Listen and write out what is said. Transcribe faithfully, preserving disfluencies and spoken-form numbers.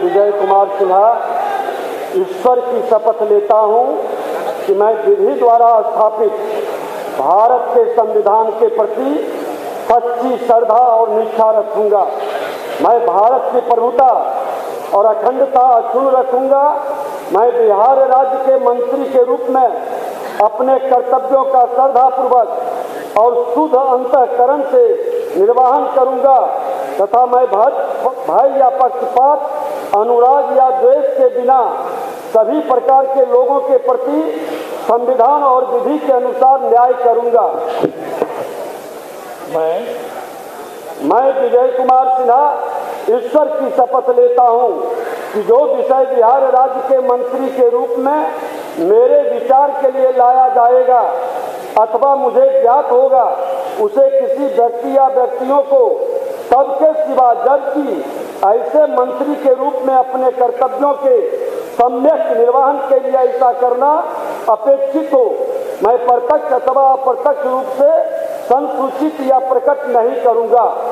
विजय कुमार सिन्हा ईश्वर की शपथ लेता हूं कि मैं विधि द्वारा स्थापित भारत के संविधान के प्रति सच्ची श्रद्धा और निष्ठा रखूंगा। मैं भारत की प्रभुता और अखंडता अक्षुण्ण रखूंगा। मैं बिहार राज्य के मंत्री के रूप में अपने कर्तव्यों का श्रद्धापूर्वक और शुद्ध अंतःकरण से निर्वहन करूंगा तथा मैं भय या पक्षपात, अनुराग या द्वेष के बिना सभी प्रकार के लोगों के प्रति संविधान और विधि के अनुसार न्याय करूंगा। मैं मैं विजय कुमार सिन्हा ईश्वर की शपथ लेता हूं कि जो विषय बिहार राज्य के मंत्री के रूप में मेरे विचार के लिए लाया जाएगा अथवा मुझे ज्ञात होगा उसे किसी व्यक्ति या व्यक्तियों को सबके सिवा जबकि ऐसे मंत्री के रूप में अपने कर्तव्यों के सम्यक निर्वहन के लिए ऐसा करना अपेक्षित हो, मैं प्रत्यक्ष अथवा अप्रत्यक्ष रूप से संसूचित या प्रकट नहीं करूंगा।